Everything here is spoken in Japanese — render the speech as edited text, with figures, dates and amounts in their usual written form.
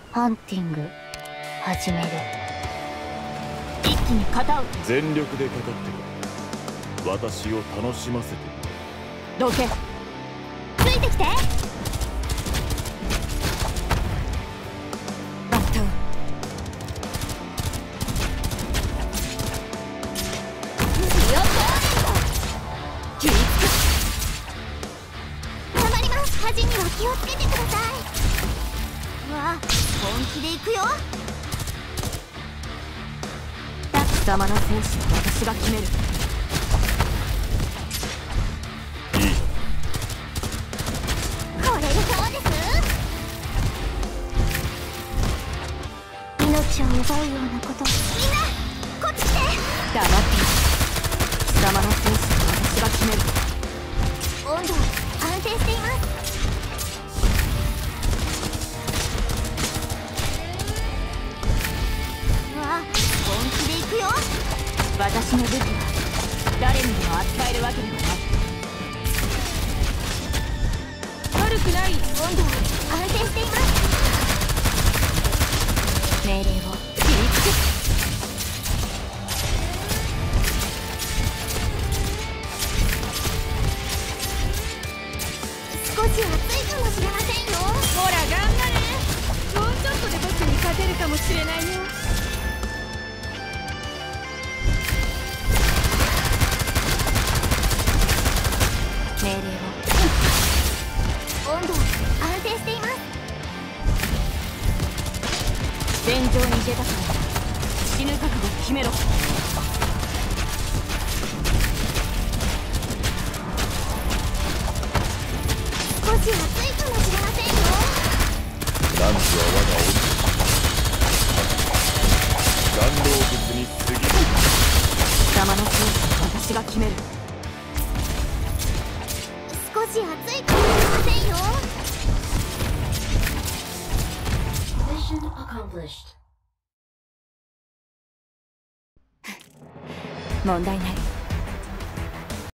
ハンティング始める。一気に型を全力でかかってる。私を楽しませてどけ。ついてきて。バット切りつく。頑張ります。端には気をつけてください。うわ、本気で行くよ。貴様の生死は私が決める。 いい。 これでそうです。命を奪うようなこと。みんなこっち来て。黙って貴様の生死は私が決める。温度安定しています。本気で行くよ。私の武器は誰にでも扱えるわけではない。悪くない。温度は安定しています。命令を切りつけ。少し暑いかもしれませんよ。ほら頑張れ。もうちょっとで僕に勝てるかもしれないよ。命令を。温度安定しています。戦場に出たから死ぬ覚悟を決めろ。少し暑いかもしれませんよ。 男子は我が鬼。残労物に過ぎる。 貴様の生死は私が決める。少し暑いかもしれませんよ。問題ない。